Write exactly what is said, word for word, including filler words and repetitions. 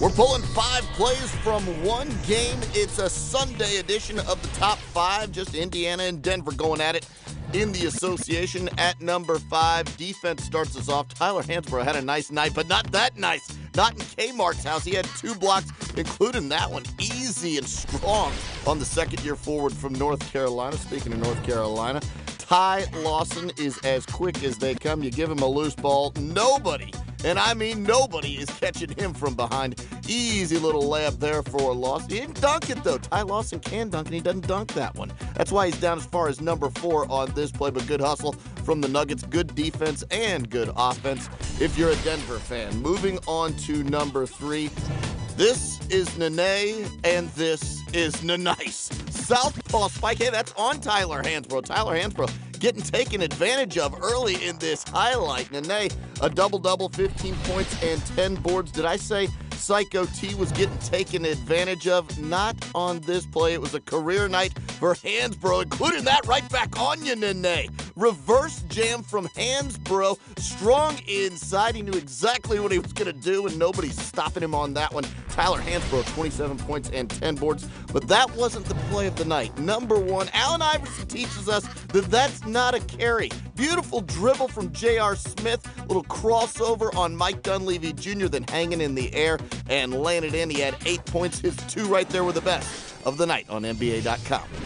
We're pulling five plays from one game. It's a Sunday edition of the top five. Just Indiana and Denver going at it in the association at number five. Defense starts us off. Tyler Hansbrough had a nice night, but not that nice. Not in Kmart's house. He had two blocks, including that one, easy and strong on the second-year forward from North Carolina. Speaking of North Carolina, Ty Lawson is as quick as they come. You give him a loose ball, nobody, and I mean nobody, is catching him from behind. Easy little layup there for Lawson. He didn't dunk it, though. Ty Lawson can dunk, and he doesn't dunk that one. That's why he's down as far as number four on this play, but good hustle from the Nuggets. Good defense and good offense if you're a Denver fan. Moving on to number three. This is Nene, and this is Nenice. Southpaw spike. Hey, that's on Tyler Hansbrough. Tyler Hansbrough getting taken advantage of early in this highlight. Nene, a double-double, fifteen points and ten boards. Did I say Psycho T was getting taken advantage of? Not on this play. It was a career night for Hansbrough, including that right back on you, Nene. Reverse jam from Hansbrough. Strong inside. He knew exactly what he was going to do, and nobody's stopping him on that one. Tyler Hansbrough, twenty-seven points and ten boards. But that wasn't the play of the night. Number one, Allen Iverson teaches us that that's not a carry. Beautiful dribble from J R. Smith. Little crossover on Mike Dunleavy Junior, then hanging in the air and laying it in. He had eight points. His two right there were the best of the night on N B A dot com.